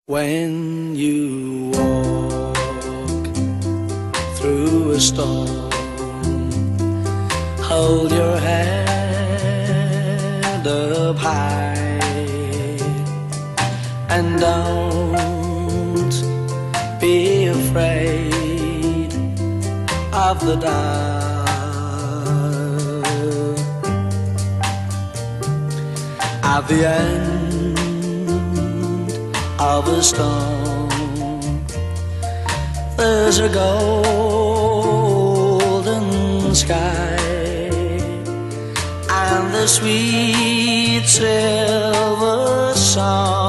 When you walk through a storm, hold your head up high and don't be afraid of the dark. At the end of a storm, there's a golden sky and the sweet silver song